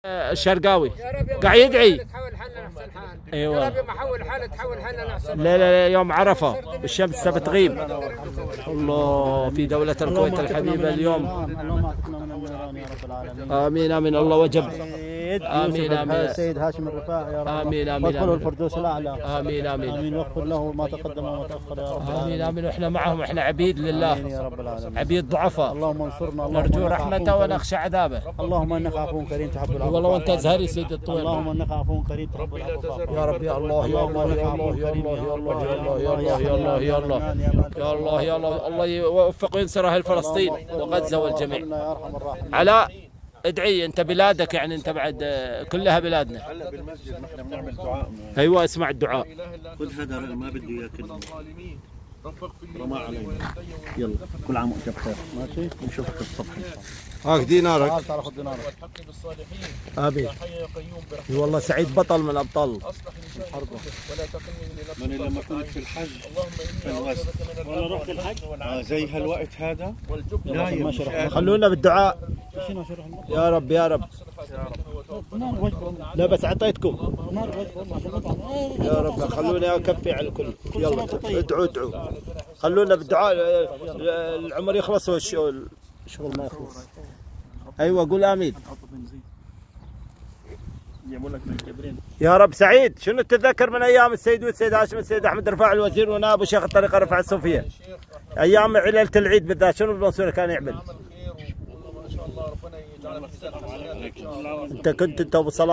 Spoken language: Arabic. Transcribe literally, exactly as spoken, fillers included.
الشرقاوي قاعد يدعي. تحول حالنا احسن حال. ايوه. يا رب ما حول حالة تحول حالنا احسن. لا لا لا يوم عرفه الشمس بتغيب. الله في دولة الكويت الحبيبة اليوم. اللهم اعتقنا من النيران يا رب العالمين. امين امين الله وجب. امين امين. السيد هاشم الرفاعي يا رب. امين امين. وادخلوا الفردوس الاعلى. امين امين. امين واغفر له ما تقدم وما تاخر يا رب العالمين. امين امين. واحنا معهم، احنا عبيد لله. امين يا رب العالمين. عبيد ضعفاء. اللهم انصرنا. نرجو رحمته ونخشى عذابه. اللهم انك عفو كريم تحب العفو. والله وانت ازهري سيد الطويل. اللهم انك عفو كريم تحب العفو. يا رب يا الله يا الله يا الله يا الله يا الله يا الله يا الله يا الله يا الله يا الله يا الله. الله يوفق وينصر اهل فلسطين وغزه والجميع. علاء ادعي، انت بلادك يعني، انت بعد كلها بلادنا. هلا بالمسجد نحن بنعمل دعاء. ايوه اسمع الدعاء. خذ هذا ما بده اياه كله. رمى علينا. يلا كل عام وانت بخير. ماشي نشوفك الصبح ان شاء الله. هاك دينارك. تعال تعال خذ دينارك. امين. اي والله سعيد بطل من ابطال حربه. من لما كنت في الحج في الغزو والله رحت الحج آه زي هالوقت هذا نايم. خلونا بالدعاء يا رب يا رب. لا بس اعطيتكم يا رب. خلونا اكفي على الكل. يلا ادعوا ادعوا. خلونا بالدعاء العمر يخلص والشغل الشغل ما يخلص. ايوه قول امين. يا رب. سعيد شنو تتذكر من ايام السيد والسيد هاشم السيد احمد رفاعي الوزير ونائب وشيخ الطريقه رفع الصوفيه، ايام ليله العيد بالذات شنو المنصور كان يعمل؟ انت كنت انت ابو صلاح